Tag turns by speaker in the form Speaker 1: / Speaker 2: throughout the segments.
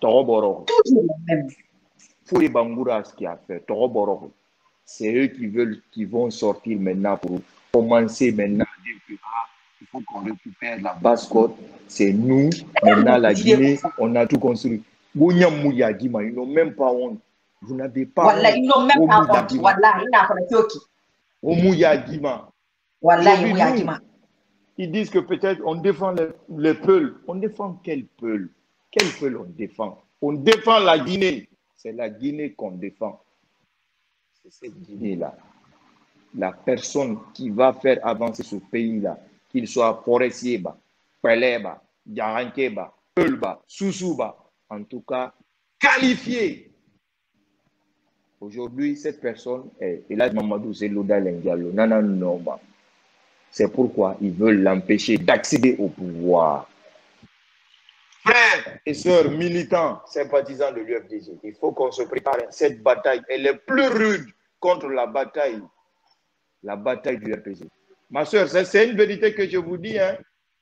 Speaker 1: Toroboro.
Speaker 2: Toujours le même.
Speaker 1: Foye Bangoura, ce qu'il a fait, Toroboro. C'est eux qui vont sortir maintenant pour commencer maintenant à dire que il faut qu'on récupère la basse-côte. C'est nous, maintenant la Guinée, on a tout construit. Ils n'ont même pas honte. Vous n'avez pas
Speaker 2: Voilà,
Speaker 1: honte.
Speaker 2: ils n'ont même pas honte. Voilà, ils n'ont pas honte. Voilà,
Speaker 1: ils disent que peut-être on défend les Peuls. On défend quel Peul? Quel Peul on défend? On défend la Guinée. C'est la Guinée qu'on défend. C'est cette Guinée-là. La personne qui va faire avancer ce pays-là, qu'il soit forestier, Peleba, Garankeba, Peulba, Soussouba, en tout cas, qualifié. Aujourd'hui, cette personne est Elhadji Mamadou Zelouda Lendialo, Nana Nomba. C'est pourquoi ils veulent l'empêcher d'accéder au pouvoir. Frères et sœurs militants, sympathisants de l'UFDG, il faut qu'on se prépare. Cette bataille, elle est plus rude contre la bataille du RPG. Ma sœur, c'est une vérité que je vous dis. Hein.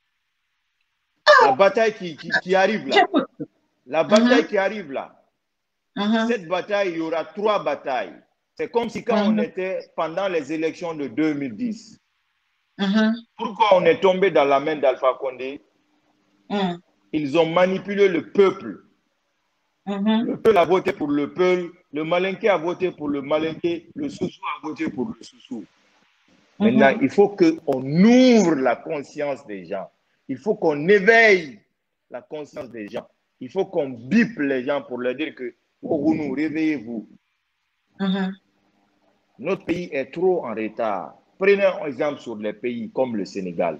Speaker 1: La bataille qui arrive là. La bataille qui arrive là. Cette bataille, il y aura 3 batailles. C'est comme si quand on était pendant les élections de 2010. Pourquoi on est tombé dans la main d'Alpha Condé? Ils ont manipulé le peuple. Le peuple a voté pour le peuple, le Malinké a voté pour le Malinké, le Soussou a voté pour le Soussou. Maintenant, il faut qu'on ouvre la conscience des gens. Il faut qu'on éveille la conscience des gens. Il faut qu'on bipe les gens pour leur dire que nous réveillez-vous. Notre pays est trop en retard. Prenez un exemple sur les pays comme le Sénégal.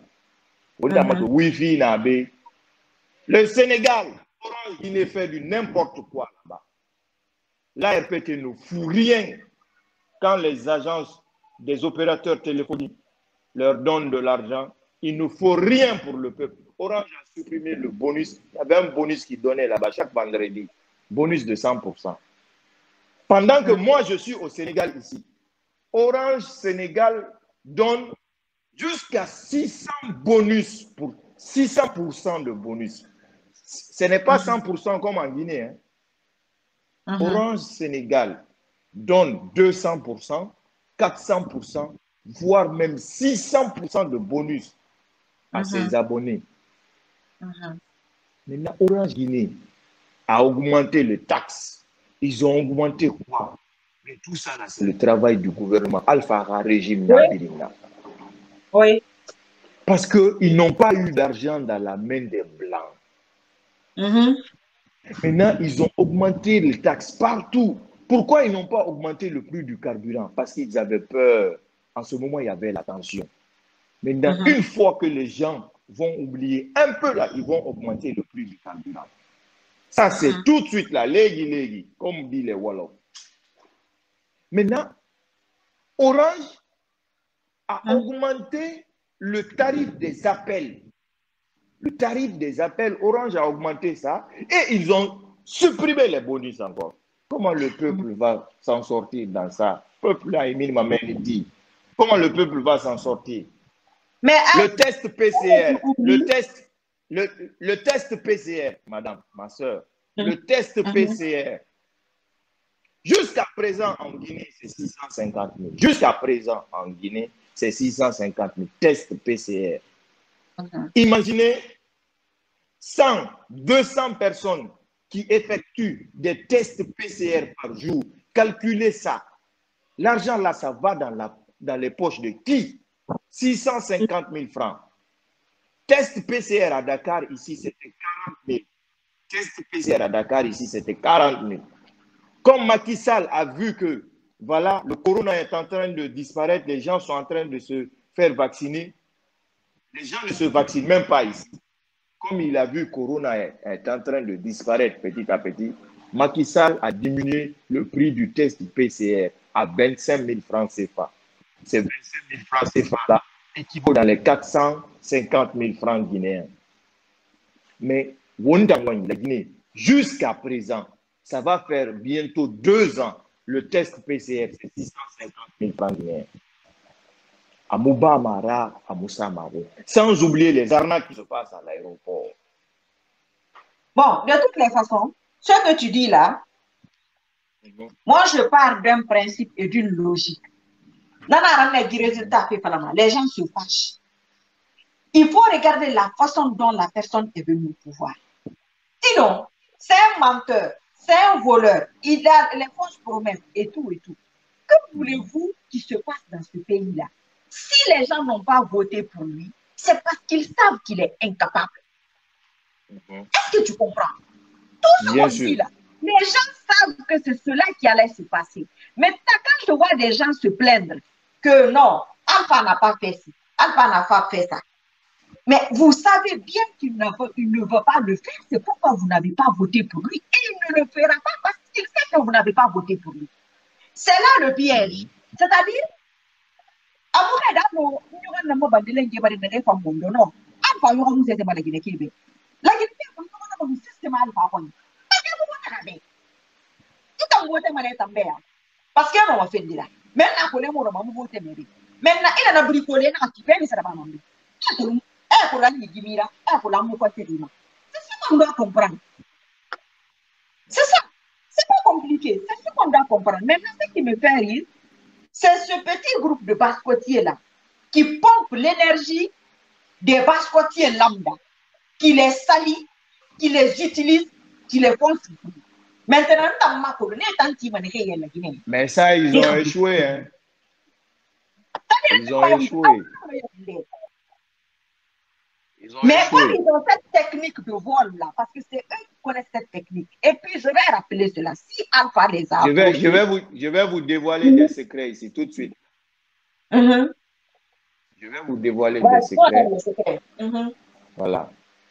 Speaker 1: Le Sénégal, Orange Guinée fait du n'importe quoi là-bas. L'ARPT ne fout rien quand les agences des opérateurs téléphoniques leur donnent de l'argent. Il ne faut rien pour le peuple. Orange a supprimé le bonus. Il y avait un bonus qui donnait là-bas chaque vendredi. Bonus de 100%. Pendant que moi, je suis au Sénégal ici, Orange Sénégal donne jusqu'à 600 bonus pour 600% de bonus. Ce n'est pas 100% comme en Guinée. Hein. Orange Sénégal donne 200%, 400%, voire même 600% de bonus à ses abonnés. Maintenant, Orange Guinée a augmenté les taxes. Ils ont augmenté quoi? Mais tout ça, c'est le travail du gouvernement. Alpha régime Nabirina.
Speaker 2: Oui.
Speaker 1: Parce qu'ils n'ont pas eu d'argent dans la main des Blancs. Maintenant, ils ont augmenté les taxes partout. Pourquoi ils n'ont pas augmenté le prix du carburant? Parce qu'ils avaient peur. En ce moment, il y avait la tension. Maintenant, une fois que les gens vont oublier un peu là, ils vont augmenter le prix du carburant. Ça, c'est tout de suite là, légui, comme dit les Wallons. Maintenant, Orange a augmenté le tarif des appels. Le tarif des appels, Orange a augmenté ça et ils ont supprimé les bonus encore. Comment le peuple va s'en sortir dans ça? Le peuple là, Émile Mamel dit. Comment le peuple va s'en sortir? Mais le test PCR, le test PCR, madame, ma soeur, le test PCR, jusqu'à présent en Guinée, c'est 650 000. Jusqu'à présent en Guinée, c'est 650 000 tests PCR. Imaginez 100, 200 personnes qui effectuent des tests PCR par jour. Calculez ça. L'argent là, ça va dans les poches de qui? 650 000 francs. Test PCR à Dakar, ici, c'était 40 000. Test PCR à Dakar, ici, c'était 40 000. Comme Macky Sall a vu que, voilà, le corona est en train de disparaître, les gens sont en train de se faire vacciner, les gens ne se vaccinent même pas ici. Comme il a vu que le corona est en train de disparaître petit à petit, Macky Sall a diminué le prix du test PCR à 25 000 francs CFA. Ces 25 000 francs CFA-là équivaut dans les 450 000 francs guinéens. Mais la Guinée, jusqu'à présent, ça va faire bientôt 2 ans, le test PCR, c'est 650 000 francs guinéens. À Mouba Mara, à Moussa Maro. Sans oublier les arnaques qui se passent à l'aéroport.
Speaker 2: Bon, de toutes les façons, Ce que tu dis là, moi, je pars d'un principe et d'une logique. Les gens se fâchent. Il faut regarder la façon dont la personne est venue au pouvoir. Sinon, c'est un menteur, c'est un voleur, il a les fausses promesses et tout et tout. Que voulez-vous qu'il se passe dans ce pays-là? Si les gens n'ont pas voté pour lui, c'est parce qu'ils savent qu'il est incapable. Est-ce que tu comprends? Tout ce qu'on dit là, les gens savent que c'est cela qui allait se passer. Maintenant, quand je vois des gens se plaindre que non, Alpha n'a pas fait ci, Alpha n'a pas fait ça, mais vous savez bien qu'il ne veut pas le faire, c'est pourquoi vous n'avez pas voté pour lui. Et il ne le fera pas parce qu'il sait que vous n'avez pas voté pour lui. C'est là le piège. C'est-à-dire, parce qu'il m'a fait dire. Maintenant, il a bricolé, c'est ça qu'on doit comprendre. C'est ça. C'est pas compliqué. C'est ce qu'on doit comprendre. Maintenant, ce qui me fait rire, c'est ce petit groupe de basse-côtiers là qui pompe l'énergie des basse-côtiers lambda, qui les salit, qui les utilise, qui les font souffrir. Maintenant,
Speaker 1: mais ça, ils ont échoué. Hein. Ils ont échoué.
Speaker 2: Mais comme ils ont cette technique de vol là, parce que c'est eux qui connaissent cette technique. Et puis je vais rappeler cela. Si Alpha les a.
Speaker 1: Je vais vous dévoiler des secrets ici tout de suite. Je vais vous dévoiler des secrets. Voilà.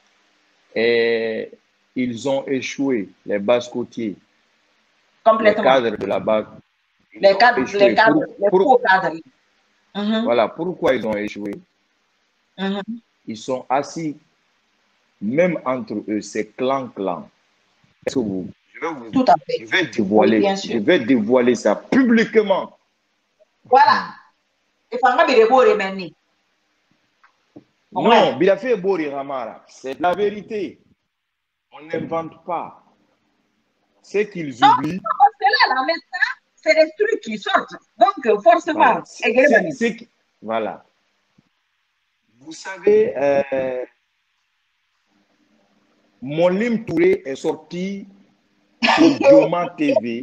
Speaker 1: Et ils ont échoué, les basse-côtiers.
Speaker 2: Complètement.
Speaker 1: Les cadres de la base.
Speaker 2: Les faux cadres.
Speaker 1: Voilà, pourquoi ils ont échoué? Ils sont assis, même entre eux, c'est clan. Est-ce que vous...
Speaker 2: Tout à fait.
Speaker 1: Je vais dévoiler ça publiquement.
Speaker 2: Voilà. Et
Speaker 1: non, Bilafé Bori Ramara, c'est la vérité. On n'invente pas. C'est qu'ils oublient.
Speaker 2: Non, parce que là, maintenant, c'est des trucs qui sortent. Donc, forcément,
Speaker 1: voilà. Vous savez, Molim Touré est sorti sur Dioma TV.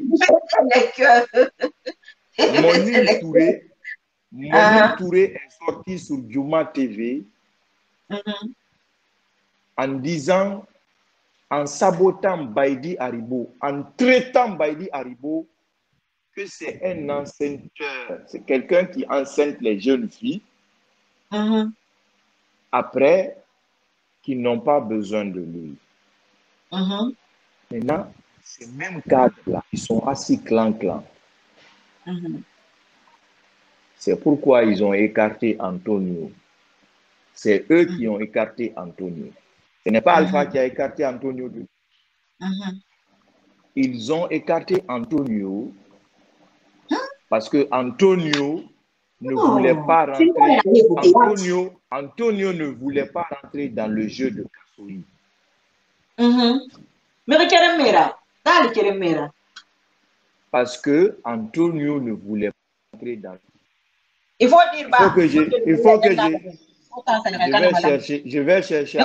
Speaker 1: Molim Touré est sorti sur Dioma TV en disant, en sabotant Baïdi Haribo, en traitant Baïdi Haribo, que c'est un enceinteur, c'est quelqu'un qui enceinte les jeunes filles. Après, qui n'ont pas besoin de lui. Maintenant, ces mêmes cadres-là, ils sont assis clan. C'est pourquoi ils ont écarté Antonio. C'est eux qui ont écarté Antonio. Ce n'est pas Alpha qui a écarté Antonio. Ils ont écarté Antonio parce que Antonio ne voulait pas rentrer. Antonio ne voulait pas rentrer dans le jeu de Kassouri. Parce que Antonio ne voulait pas rentrer dans le jeu.
Speaker 2: Il faut dire
Speaker 1: je vais chercher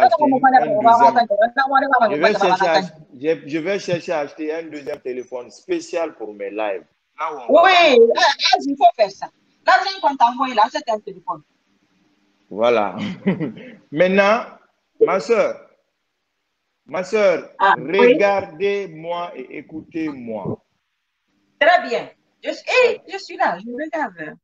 Speaker 1: à acheter un deuxième téléphone spécial pour mes lives.
Speaker 2: Oui, il faut faire ça. L'argent qu'on t'a envoyé là, c'est un téléphone.
Speaker 1: Voilà. Maintenant, ma soeur, regardez-moi et écoutez-moi.
Speaker 2: Très bien. Je suis là, je regarde.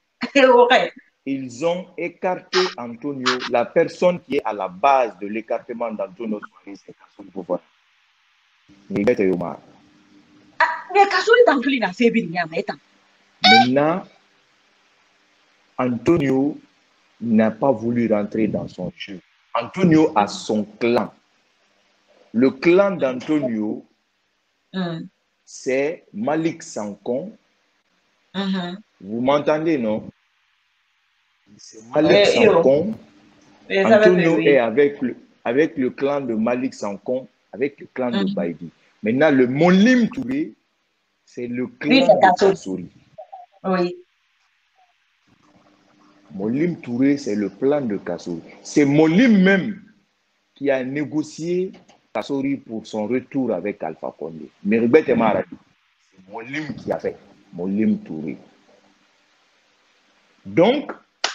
Speaker 1: Ils ont écarté Antonio. La personne qui est à la base de l'écartement d'Antonio Soares, c'est Kassouri Fofana. Mais
Speaker 2: Kassouri Tantouli n'a fait bien.
Speaker 1: Maintenant, Antonio n'a pas voulu rentrer dans son jeu. Antonio a son clan. Le clan d'Antonio, c'est Malik Sankon. Vous m'entendez, non? C'est Malik Sankon. Antonio est avec le clan de Malik Sankon, avec le clan de Baïdi. Maintenant, le Molim Touré, c'est le clan de Kassori.
Speaker 2: Oui.
Speaker 1: Molim Touré, c'est le clan de Kassori. C'est Molim même qui a négocié Kassori pour son retour avec Alpha Condé. Meribet et Maradi, c'est Molim qui a fait. Molim Touré. Donc,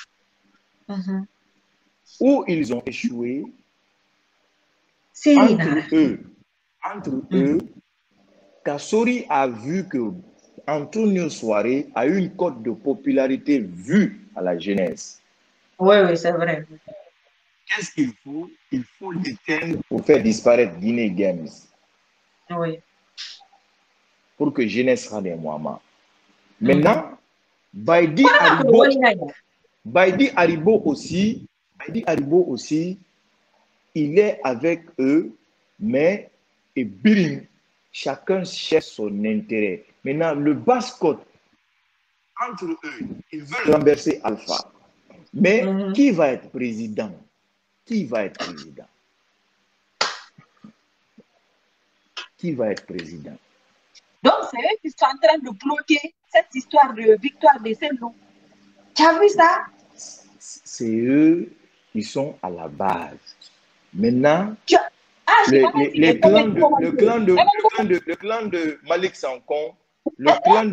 Speaker 1: où ils ont échoué, entre eux, Kassori a vu que Antonio Soare a eu une cote de popularité vue à la jeunesse.
Speaker 2: Oui, oui, c'est vrai.
Speaker 1: Qu'est-ce qu'il faut? Il faut l'éteindre pour faire disparaître Guinée Games.
Speaker 2: Oui.
Speaker 1: Pour que jeunesse sera des Mohamed. Maintenant, Baidi Haribo aussi, il est avec eux, mais et Birim, chacun cherche son intérêt. Maintenant, le basse-côte, entre eux, ils veulent renverser Alpha. Mais qui va être président? Qui va être président? Qui va être président?
Speaker 2: Donc, c'est eux qui sont en train de bloquer cette histoire de victoire de Saint-Loup. Tu as vu ça?
Speaker 1: C'est eux qui sont à la base. Maintenant, le clan de Malik Sankon, le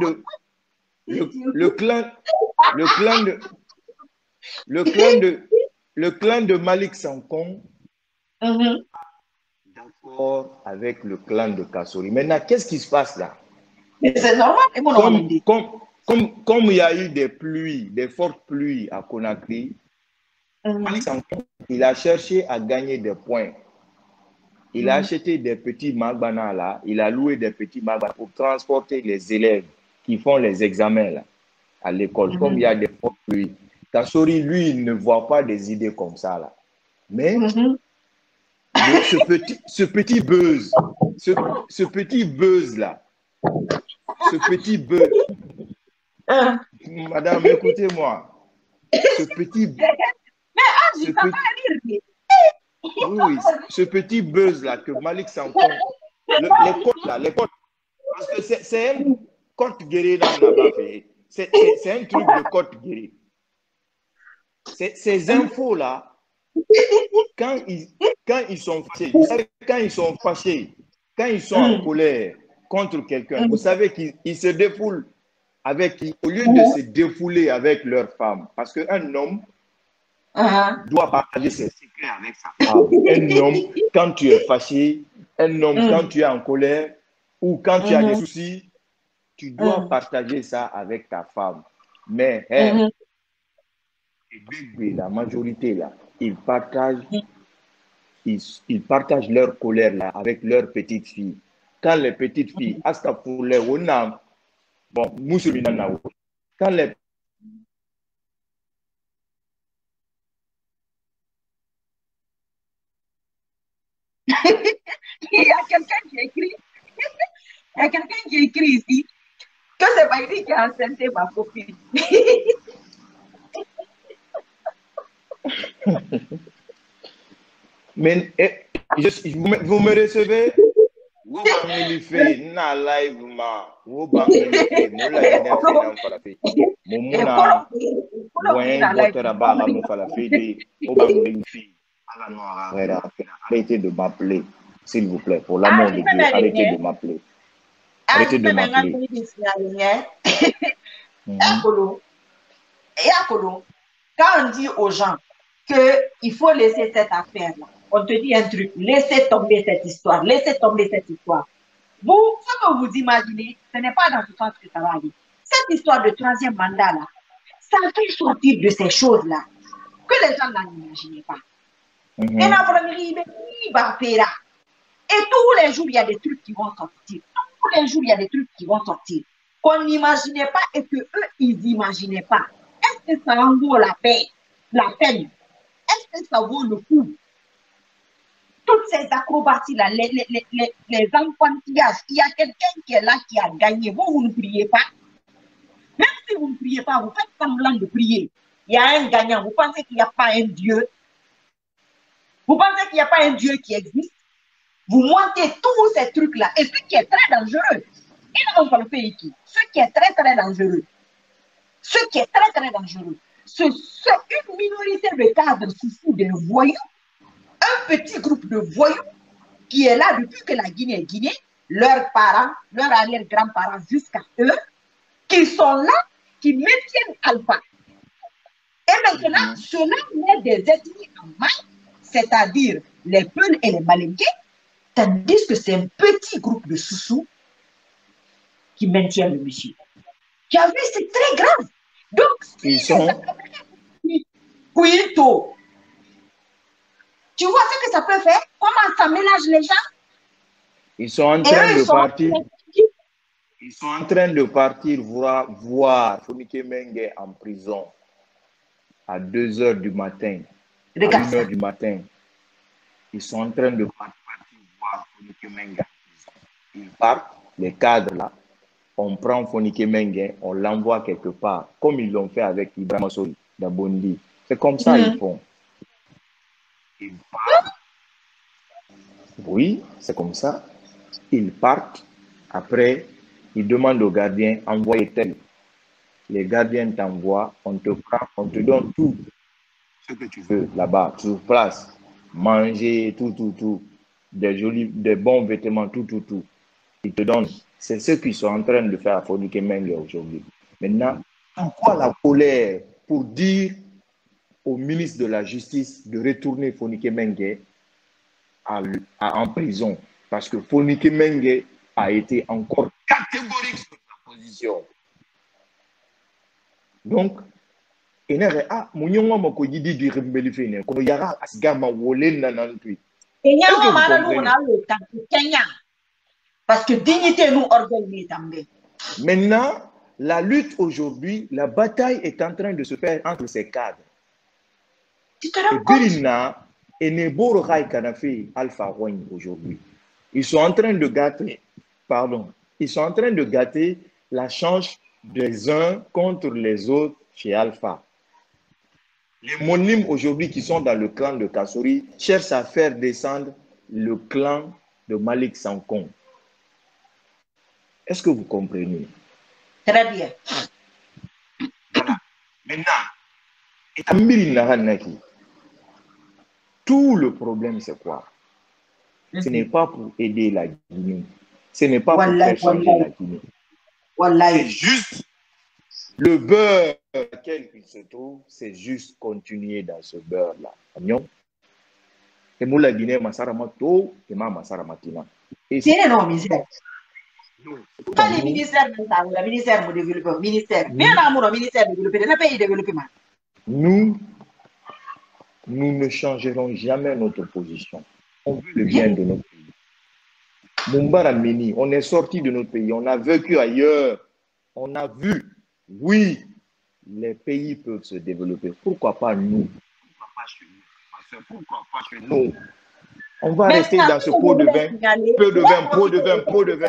Speaker 1: clan de Malik Sankon, d'accord avec le clan de Kassori. Maintenant, qu'est-ce qui se passe là?
Speaker 2: C'est normal.
Speaker 1: Comme il y a eu des pluies, des fortes pluies à Conakry, Malik Sankon, il a cherché à gagner des points. Il a acheté des petits magbana là, il a loué des petits magbana pour transporter les élèves qui font les examens là, à l'école, comme il y a des fortes pluies. Kassori, lui, il ne voit pas des idées comme ça là. Mais ce petit buzz là, madame, écoutez-moi, ce petit buzz là que Malik Sankon, les côtes, parce que c'est un côte guéri dans la bas fait. C'est un truc de côte guéri. Ces infos là, quand ils sont fâchés, quand ils sont en colère contre quelqu'un, vous savez qu'ils se défoulent avec qui, au lieu de se défouler avec leur femme, parce qu'un homme doit partager ses secrets avec sa femme. Un homme, quand tu es fâché, un homme, quand tu es en colère, ou quand tu as des soucis, tu dois partager ça avec ta femme. Mais la majorité là, ils partagent leur colère là avec leurs petites filles. Quand les petites filles, quand les
Speaker 2: il y a quelqu'un qui écrit, ici que c'est Baïdi qui a enceinté ma copine.
Speaker 1: Mais vous me recevez? Vous m'avez fait na live ma. Vous m'avez fait mon live n'a fait n'en fera fait. Mon mona ouais votre abara mon fera fait des. Vous m'avez fait. Arrêtez de m'appeler, s'il vous plaît, pour l'amour de Dieu. Arrêtez de m'appeler. Arrêtez de m'appeler.
Speaker 2: Quand on dit aux gens qu'il faut laisser cette affaire-là, on te dit un truc, laissez tomber cette histoire, laissez tomber cette histoire. Vous, ce que vous imaginez, ce n'est pas dans ce sens que ça va aller. Cette histoire de troisième mandat-là, ça fait sortir de ces choses-là que les gens n'imaginaient pas. Et tous les jours, il y a des trucs qui vont sortir. Tous les jours, il y a des trucs qui vont sortir. Qu'on n'imaginait pas et que eux, ils n'imaginaient pas. Est-ce que ça en vaut la peine? Est-ce que ça vaut le coup? Toutes ces acrobaties-là, les enfantillages, il y a quelqu'un qui est là qui a gagné. Vous ne priez pas. Même si vous ne priez pas, vous faites semblant de prier. Il y a un gagnant. Vous pensez qu'il n'y a pas un Dieu? Vous pensez qu'il n'y a pas un Dieu qui existe? Vous montez tous ces trucs-là. Et ce qui est très dangereux, il n'a pas le pays qui. Ce qui est très, très dangereux. Ce qui est très, très dangereux. C'est une minorité de cadres sous des voyous, un petit groupe de voyous qui est là depuis que la Guinée est Guinée, leurs parents, leurs arrière-grands-parents jusqu'à eux, qui sont là, qui maintiennent Alpha. Et maintenant, cela met des ethnies en main, c'est-à-dire les Peuls et les Malinqués, tandis que c'est un petit groupe de Soussous qui maintient le monsieur. Tu as vu, c'est très grave. Donc, si
Speaker 1: ils sont...
Speaker 2: Kuito, tu vois ce que ça peut faire? Comment ça mélange les gens?
Speaker 1: Ils sont en train de partir. Ils sont en train de partir voir Fonike Mengue en prison à 2 h du matin,
Speaker 2: Regarde
Speaker 1: à 1 h du matin. Ils sont en train de partir voir Fonike Mengue en prison. Ils partent, les cadres là. On prend Fonike Mengue, on l'envoie quelque part, comme ils l'ont fait avec Ibrahima Soli d'Abondi. C'est comme ça ils font. Ils partent. Oui, c'est comme ça. Ils partent. Après, ils demandent aux gardiens, envoyez tel. Les gardiens t'envoient, on te prend, on te donne tout ce que tu veux là-bas, sur place. Manger, tout. Des bons vêtements, tout. Ils te donnent. C'est ce qu'ils sont en train de faire à Fonike Mengue aujourd'hui. Maintenant, pourquoi la colère pour dire au ministre de la Justice de retourner Fonike Mengue en prison? Parce que Fonike Mengue a été encore catégorique sur sa position. Donc,
Speaker 2: parce que dignité nous organise.
Speaker 1: Maintenant, la lutte aujourd'hui, la bataille est en train de se faire entre ces cadres.
Speaker 2: Tu te rends compte?
Speaker 1: Et Neboro Rai Kanafe Alpha Rogne aujourd'hui. Ils sont en train de gâter, ils sont en train de gâter la chance des uns contre les autres chez Alpha. Les monimes aujourd'hui qui sont dans le clan de Kassori cherchent à faire descendre le clan de Malik Sankon. Est-ce que vous comprenez?
Speaker 2: Très bien.
Speaker 1: Voilà. Maintenant, tout le problème, c'est quoi? Ce n'est pas pour aider la Guinée. Ce n'est pas pour faire changer la Guinée. C'est juste le beurre dans lequel il se trouve, c'est juste continuer dans ce beurre-là. Et moi, la Guinée, Masaramato, et ma Masaramatina.
Speaker 2: C'est non, ministère. Pas les ministères, le ministère de développement, ministère. Mais le ministère de développement, le pays développement.
Speaker 1: Nous ne changerons jamais notre position. On veut le bien de notre pays. Mumbara Mini, on est sorti de notre pays, on a vécu ailleurs, on a vu, oui, les pays peuvent se développer. Pourquoi pas nous? Pourquoi pas chez nous? On va rester dans ce pot de vin, pot de vin.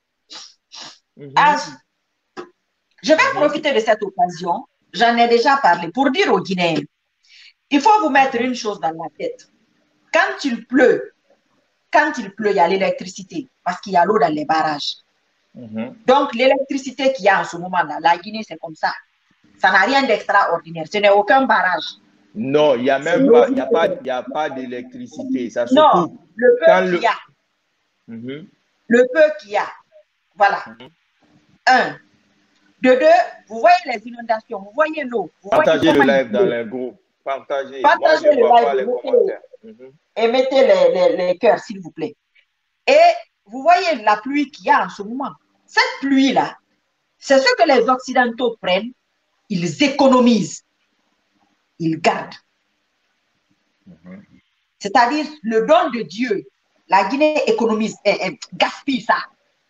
Speaker 2: Je vais profiter de cette occasion, j'en ai déjà parlé, pour dire aux Guinéens, il faut vous mettre une chose dans la tête. Quand il pleut, il y a l'électricité, parce qu'il y a l'eau dans les barrages. Donc, l'électricité qu'il y a en ce moment-là, la Guinée, c'est comme ça. Ça n'a rien d'extraordinaire. Ce n'est aucun barrage.
Speaker 1: Non, il n'y a même pas, il n'y a pas d'électricité. Ça se coupe.
Speaker 2: Le peu qu'il y a. Le peu qu'il y a. Voilà. Un. De deux, vous voyez les inondations, vous voyez l'eau.
Speaker 1: Partagez le live dans les groupes. Partagez
Speaker 2: le live et mettez les cœurs, s'il vous plaît. Et vous voyez la pluie qu'il y a en ce moment. Cette pluie-là, c'est ce que les Occidentaux prennent, ils économisent, ils gardent. C'est-à-dire le don de Dieu. La Guinée économise, gaspille ça.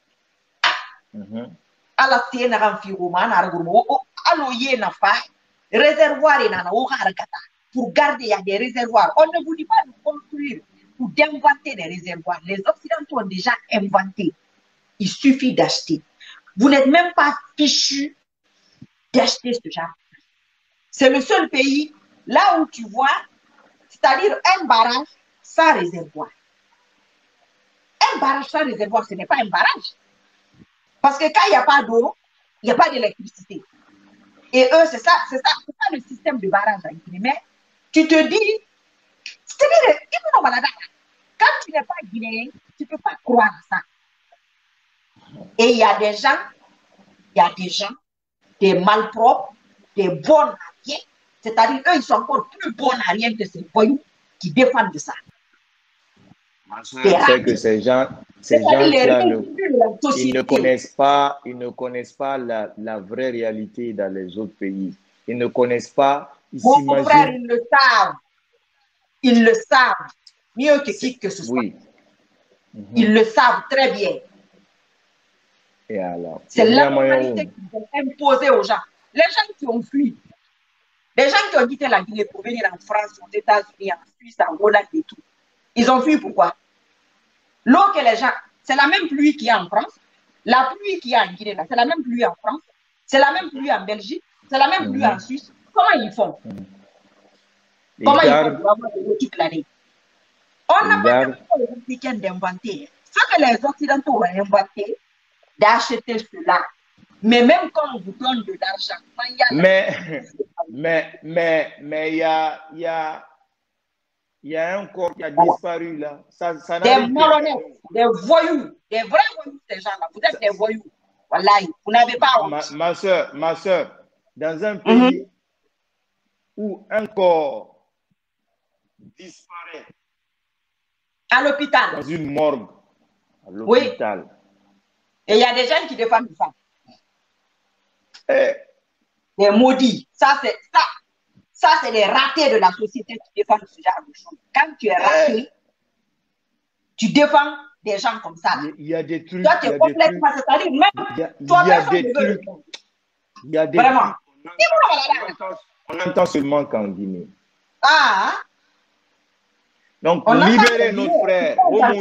Speaker 2: Ala tiena ramfiruma na ragurmo alo yena fa réservoir na o harakata pour garder il y a des réservoirs. On ne vous dit pas de construire ou d'inventer des réservoirs. Les Occidentaux ont déjà inventé. Il suffit d'acheter. Vous n'êtes même pas fichu d'acheter ce genre. C'est le seul pays là où tu vois, c'est-à-dire un barrage sans réservoir. Un barrage sans réservoir, ce n'est pas un barrage. Parce que quand il n'y a pas d'eau, il n'y a pas d'électricité. Et eux, c'est ça le système de barrage à Guinée. Mais tu te dis, c'est-à-dire, quand tu n'es pas guinéen, tu ne peux pas croire ça. Et il y a des gens, des malpropres, des bons à rien. C'est-à-dire, eux, ils sont encore plus bons à rien que ces voyous qui défendent de ça.
Speaker 1: C'est que ces gens-là, ils ne connaissent pas la vraie réalité dans les autres pays. Ils ne connaissent pas.
Speaker 2: Mon frère, ils le savent. Ils le savent. Mieux que qui que ce soit.
Speaker 1: Oui.
Speaker 2: Ils le savent très bien.
Speaker 1: Et alors,
Speaker 2: c'est la moralité qu'ils ont imposée aux gens. Les gens qui ont fui, les gens qui ont quitté la Guinée pour venir en France, aux États-Unis, en Suisse, en Hollande et tout, ils ont fui pourquoi? L'eau que les gens, c'est la même pluie qu'il y a en France, la pluie qu'il y a en Guinée, c'est la même pluie en France, c'est la même pluie en Belgique, c'est la même pluie en Suisse. Comment ils font? Comment ils font pour avoir de l'eau toute l'année? On n'a pas besoin aux Africains d'inventer. Ce que les Occidentaux ont inventé, d'acheter cela. Mais même quand on vous donne de l'argent,
Speaker 1: il y a un corps qui a disparu là.
Speaker 2: Des malhonnêtes, des voyous, des vrais voyous, ces gens-là. Vous êtes des voyous. Voilà, vous n'avez pas honte.
Speaker 1: Ma soeur, dans un pays où un corps disparaît
Speaker 2: à l'hôpital,
Speaker 1: dans une morgue, à l'hôpital.
Speaker 2: Oui. Et il y a des gens qui défendent les femmes. Des maudits. Ça, c'est les ratés de la société qui défendent ce genre de choses. Quand tu es raté, tu défends des gens comme ça.
Speaker 1: Il y a des trucs.
Speaker 2: Toi, tu es complètement, c'est-à-dire même toi, personne ne veut le faire.
Speaker 1: Il y a des
Speaker 2: Vraiment.
Speaker 1: trucs. On entend seulement qu'en Guinée.
Speaker 2: Ah.
Speaker 1: Donc, libérez notre frère.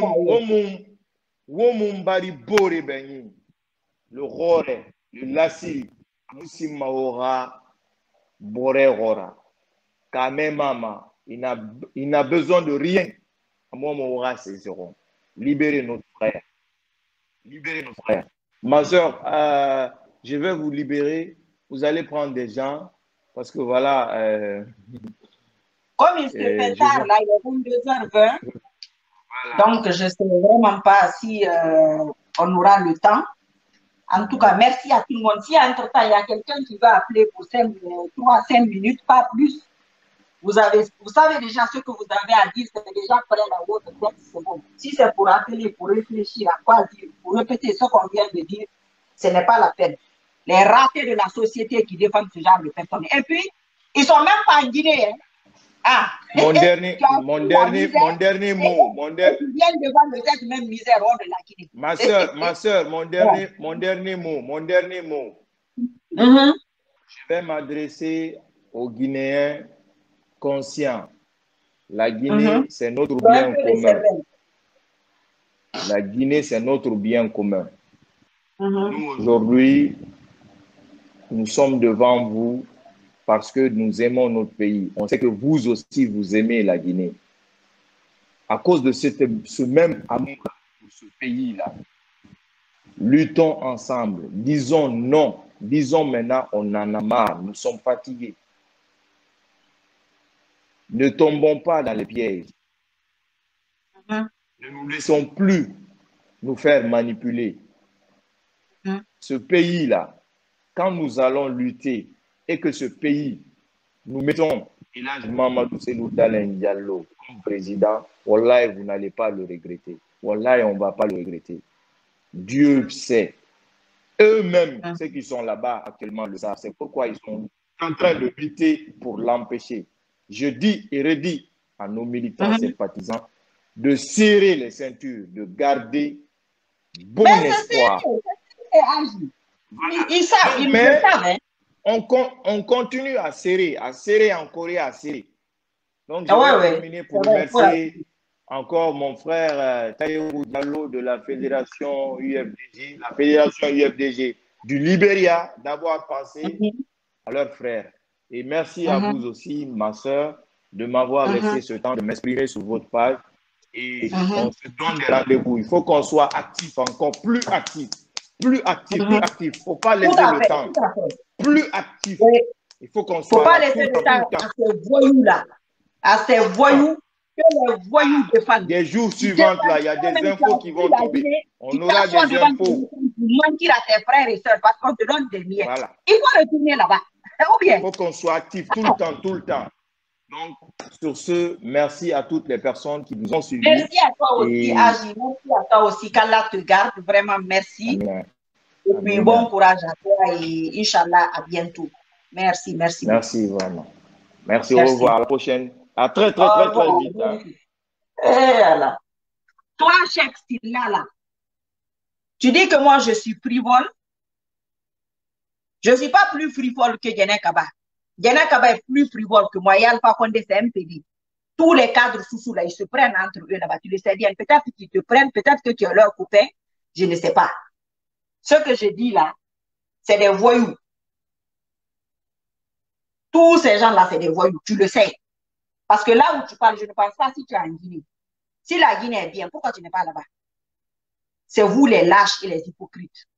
Speaker 1: Womumbari Bore Benyi. Le Rore, le Lassi, Moussimaora, Borehora, Kamemama. Il n'a besoin de rien. Moi, c'est zéro. Libérez notre frère. Libérez notre frère. Ma soeur, je vais vous libérer. Vous allez prendre des gens parce que voilà.
Speaker 2: Comme il se fait tard, là, il est 22h20. Voilà. Donc, je ne sais vraiment pas si on aura le temps. En tout cas, merci à tout le monde. Si entre-temps, il y a quelqu'un qui va appeler pour 3 à 5 minutes, pas plus, vous savez déjà ce que vous avez à dire, c'est déjà prêt dans votre tête, c'est bon. Si c'est pour appeler, pour réfléchir à quoi dire, pour répéter ce qu'on vient de dire, ce n'est pas la peine. Les ratés de la société qui défendent ce genre de personnes. Et puis, ils ne sont même pas en Guinée. Hein. Ah.
Speaker 1: Mon dernier mot.
Speaker 2: Ils viennent devant cette même misère hors de la Guinée.
Speaker 1: Ma soeur, mon dernier mot. Je vais m'adresser aux Guinéens conscients. La Guinée, c'est notre bien commun. La Guinée, c'est notre bien commun. Nous, aujourd'hui, nous sommes devant vous parce que nous aimons notre pays. On sait que vous aussi, vous aimez la Guinée. À cause de ce même amour pour ce pays-là, luttons ensemble. Disons non. Disons maintenant, on en a marre. Nous sommes fatigués. Ne tombons pas dans les pièges. Ne nous laissons plus nous faire manipuler. Ce pays-là, quand nous allons lutter et que ce pays, nous mettons Mamadou Selou Dalen Diallo comme président, wallahi, vous n'allez pas le regretter. Wallahi, on ne va pas le regretter. Dieu sait. Eux-mêmes, ceux qui sont là-bas actuellement le savent. C'est pourquoi ils sont en train de lutter pour l'empêcher. Je dis et redis à nos militants sympathisants de serrer les ceintures, de garder bon espoir.
Speaker 2: Ils savent, ils le savent. Hein?
Speaker 1: On continue à serrer en Corée, à serrer. Donc, je vais terminer pour remercier encore mon frère Taïwo Diallo de la Fédération UFDG, du Libéria, d'avoir pensé à leurs frères. Et merci à vous aussi, ma soeur, de m'avoir laissé ce temps de m'exprimer sur votre page. et on se donne des rendez-vous. Il faut qu'on soit actif, encore plus actif. Plus actif, plus actif. Il ne faut pas laisser le temps. Plus actif.
Speaker 2: Oui.
Speaker 1: Il faut qu'on
Speaker 2: Il ne faut
Speaker 1: soit
Speaker 2: pas
Speaker 1: là
Speaker 2: laisser
Speaker 1: tout
Speaker 2: le temps à ces voyous-là. À ces voyous, que les voyous défendent.
Speaker 1: Des jours suivants, là, il y a des infos qui vont tomber. On aura des infos.
Speaker 2: Mentir à tes frères et sœurs parce qu'on te donne des miettes.
Speaker 1: Voilà.
Speaker 2: Il faut retourner là-bas.
Speaker 1: Il faut qu'on soit actif tout le temps, tout le temps. Donc, sur ce, merci à toutes les personnes qui nous ont suivis.
Speaker 2: Merci à toi aussi, Agi. Merci à toi aussi. Qu'Allah te garde. Vraiment, merci.
Speaker 1: Amen.
Speaker 2: Et puis,
Speaker 1: Amen.
Speaker 2: bon courage à toi et Inch'Allah, à bientôt. Merci, merci.
Speaker 1: Merci vraiment. Merci, au revoir. À la prochaine. À très vite. Hein.
Speaker 2: Et voilà. Toi, Cheikh Silla, là, tu dis que moi, je suis frivole. Je ne suis pas plus frivole que Djené Kaba. Djené Kaba est plus frivole que moi. Et Alpha Condé, c'est MPD. Tous les cadres sous là, ils se prennent entre eux là-bas. Tu le sais bien. Peut-être qu'ils te prennent, peut-être que tu es leur copain. Je ne sais pas. Ce que je dis là, c'est des voyous. Tous ces gens-là, c'est des voyous. Tu le sais. Parce que là où tu parles, je ne pense pas si tu es en Guinée. Si la Guinée est bien, pourquoi tu n'es pas là-bas? C'est vous les lâches et les hypocrites.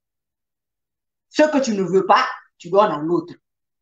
Speaker 2: Ce que tu ne veux pas, tu donnes à l'autre.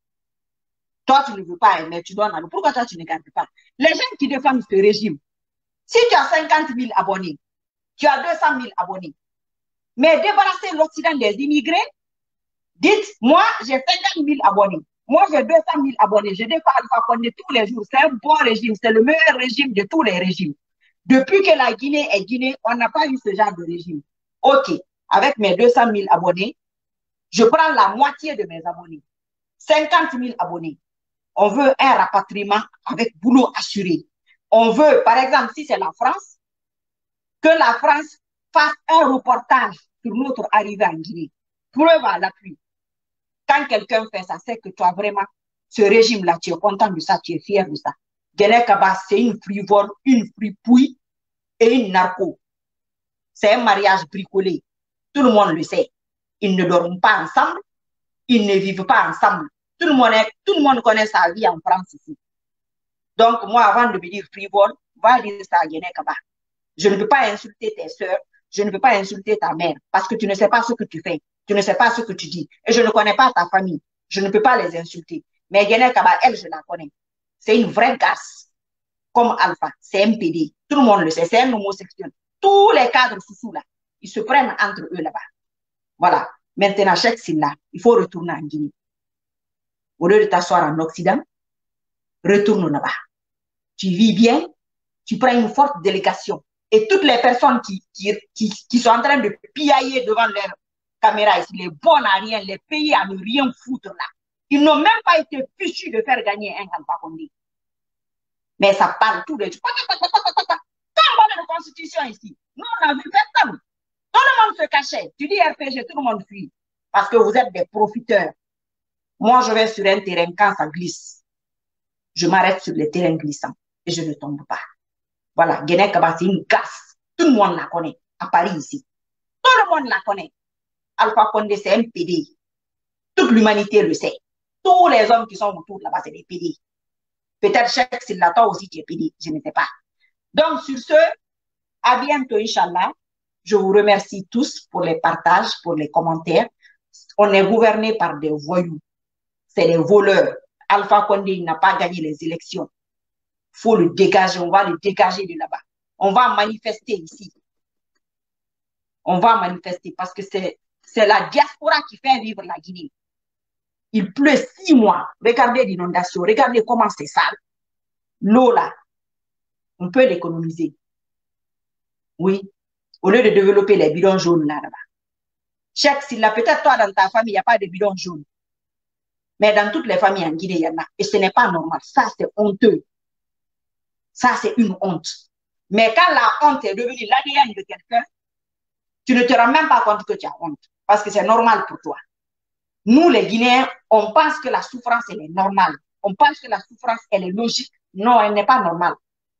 Speaker 2: Toi, tu ne veux pas aimer, tu donnes à l'autre. Pourquoi toi, tu ne gardes pas? Les gens qui défendent ce régime, si tu as 50 000 abonnés, tu as 200 000 abonnés, mais débarrasser l'Occident des immigrés, dites, moi, j'ai 50 000 abonnés. Moi, j'ai 200 000 abonnés. Je défends Alpha Condé tous les jours. C'est un bon régime. C'est le meilleur régime de tous les régimes. Depuis que la Guinée est Guinée, on n'a pas eu ce genre de régime. OK, avec mes 200 000 abonnés, je prends la moitié de mes abonnés. 50 000 abonnés. On veut un rapatriement avec boulot assuré. On veut, par exemple, si c'est la France, que la France fasse un reportage sur notre arrivée en Guinée. Preuve à l'appui. Quand quelqu'un fait ça, c'est que toi, vraiment, ce régime-là, tu es content de ça, tu es fier de ça. Djené Kaba, c'est une frivole, une fripouille et une narco. C'est un mariage bricolé. Tout le monde le sait. Ils ne dorment pas ensemble. Ils ne vivent pas ensemble. Tout le monde connaît sa vie en France ici. Donc, moi, avant de me dire frivole, va dire ça à Djené Kaba. Je ne peux pas insulter tes soeurs. Je ne peux pas insulter ta mère parce que tu ne sais pas ce que tu fais. Tu ne sais pas ce que tu dis. Et je ne connais pas ta famille. Je ne peux pas les insulter. Mais Djené Kaba, elle, je la connais. C'est une vraie garce. Comme Alpha. C'est MPD. Tout le monde le sait. C'est un homosexuel. Tous les cadres sous là, ils se prennent entre eux là-bas. Voilà. Maintenant, Cheikh Silla, il faut retourner en Guinée. Au lieu de t'asseoir en Occident, retourne là-bas. Tu vis bien, tu prends une forte délégation. Et toutes les personnes qui sont en train de piailler devant leur caméra ici, les bons à rien, les pays à ne rien foutre là, ils n'ont même pas été fichus de faire gagner un Alpha Condé. Mais ça parle tout les jours. Quand on parle de constitution ici, nous on a vu personne. Tout le monde se cachait. Tu dis RPG, tout le monde fuit. Parce que vous êtes des profiteurs. Moi, je vais sur un terrain quand ça glisse. Je m'arrête sur les terrains glissants et je ne tombe pas. Voilà, Djené Kaba, c'est une casse. Tout le monde la connaît, à Paris ici. Tout le monde la connaît. Alpha Condé, c'est un PD. Toute l'humanité le sait. Tous les hommes qui sont autour là-bas, c'est des PD. Peut-être Cheikh Silla, toi aussi tu es PD, je ne sais pas. Donc, sur ce, à bientôt, Inch'Allah. Je vous remercie tous pour les partages, pour les commentaires. On est gouverné par des voyous. C'est des voleurs. Alpha Condé n'a pas gagné les élections. Il faut le dégager. On va le dégager de là-bas. On va manifester ici. On va manifester parce que c'est la diaspora qui fait vivre la Guinée. Il pleut 6 mois. Regardez l'inondation. Regardez comment c'est sale. L'eau là, on peut l'économiser. Oui. Au lieu de développer les bidons jaunes là-bas. Cheikh Silla, peut-être toi dans ta famille, il n'y a pas de bidons jaunes. Mais dans toutes les familles en Guinée, il y en a. Et ce n'est pas normal. Ça, c'est honteux. Ça, c'est une honte. Mais quand la honte est devenue l'ADN de quelqu'un, tu ne te rends même pas compte que tu as honte. Parce que c'est normal pour toi. Nous, les Guinéens, on pense que la souffrance, elle est normale. On pense que la souffrance, elle est logique. Non, elle n'est pas normale.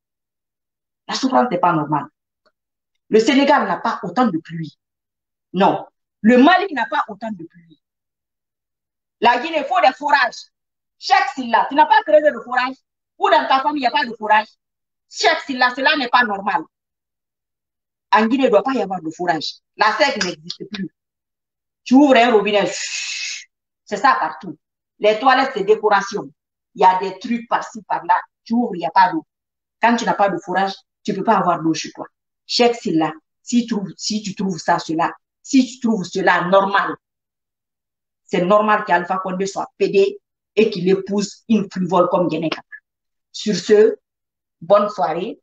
Speaker 2: La souffrance n'est pas normale. Le Sénégal n'a pas autant de pluie. Non. Le Mali n'a pas autant de pluie. La Guinée, il faut des forages. Cheikh Silla, tu n'as pas creusé de forage. Ou dans ta famille, il n'y a pas de forage. Cheikh Silla, cela n'est pas normal. En Guinée, il ne doit pas y avoir de fourrage. La sec n'existe plus. Tu ouvres un robinet, c'est ça partout. Les toilettes, c'est décoration. Il y a des trucs par-ci, par-là. Tu ouvres, il n'y a pas d'eau. Quand tu n'as pas de fourrage, tu ne peux pas avoir d'eau chez toi. Cheikh Silla, si tu trouves ça, cela, si tu trouves cela normal, c'est normal qu'Alpha Condé soit pédé et qu'il épouse une frivole comme Guénéka. Sur ce, bonne soirée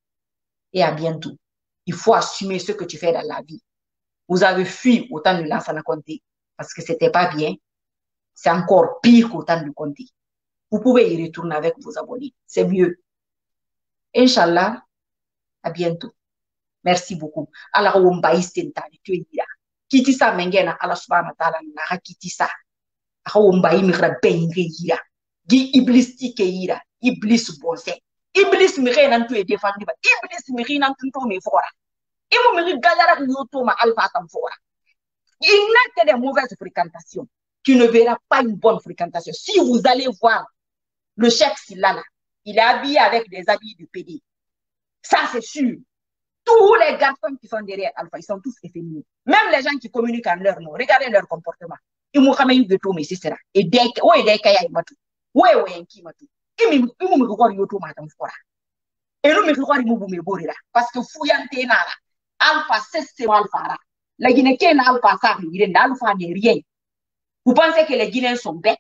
Speaker 2: et à bientôt. Il faut assumer ce que tu fais dans la vie. Vous avez fui au temps de Lansana Conté parce que c'était pas bien. C'est encore pire qu'au temps de Conté. Vous pouvez y retourner avec vos abonnés. C'est mieux. Inch'Allah, à bientôt. Merci beaucoup. Allah wumba istentani tuira. Kiti sa mengena Allah subhanahu wa ta'ala na kiti sa. Aka wumba imira bengi yira. Gi iblis tike yira. Iblis bonse. Iblis mire nan tu e defandi ba. Iblis mire nan tu me fora. Imu mire galara yoto ma alpha tam fora. Il n'a que des mauvaises fréquentations. Tu ne verras pas une bonne fréquentation. Si vous allez voir le Cheikh Silla, il est habillé avec des habits de PD. Ça, c'est sûr. Tous les garçons qui sont derrière Alpha, ils sont tous efféminés. Même les gens qui communiquent en leur nom, regardez leur comportement. Ils m'ont jamais eu de tout, mais c'est ça. Et dès qu'il y a matu, ouais, qui matu. Ils m'ont regardé yoto matam fora. Et nous me regardons ils m'ont borira. Parce que fouillante nara. Alpha, c'est Alpha. La Guinée qui est Alpha, ça, Alpha n'est rien. Vous pensez que les Guinéens sont bêtes?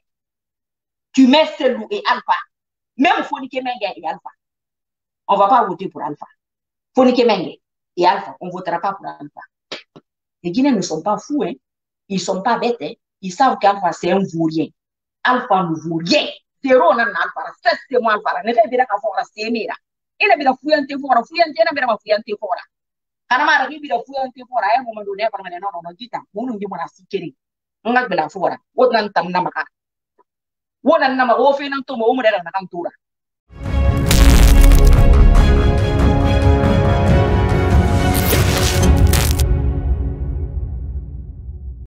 Speaker 2: Tu mets Selou et Alpha. Même Fonike Mengue et Alpha. On ne va pas voter pour Alpha. Fonike Mengue et Alpha, on ne votera pas pour Alpha. Les Guinéens ne sont pas fous, hein. Ils ne sont pas bêtes, hein. Ils savent qu'Alpha, c'est un vaurien. Alpha ne vaut rien. Zéro nan Alpha. C'est moi Alpha. Ne fait pas qu'Alpha, c'est mira. Il a bien fouillante fora. Fouillante, il a bien fouillante fora. Quand on a bien fouillante fora, à un moment donné, on a dit non, dis-toi, on nous dit mon assikeri. On a bien fora. On a un tam namaka. On a un nama, on fait un tomo, on a un nakantura.